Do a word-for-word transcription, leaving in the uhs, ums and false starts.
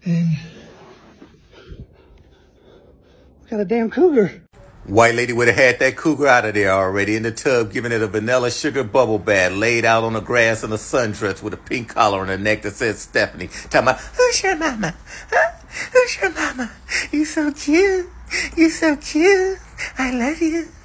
And we got a damn cougar. White lady would have had that cougar out of there already in the tub, giving it a vanilla sugar bubble bath, laid out on the grass in a sundress with a pink collar on her neck that says Stephanie. Talking about, who's your mama? Huh? Who's your mama? You so cute. You so cute. I love you.